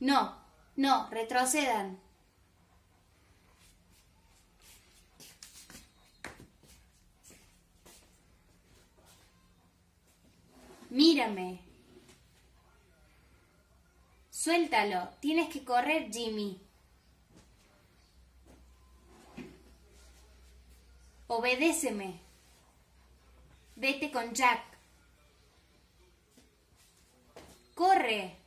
No, no, retrocedan. Mírame. Suéltalo, tienes que correr, Jimmy. Obedéceme. Vete con Jack. ¡Corre!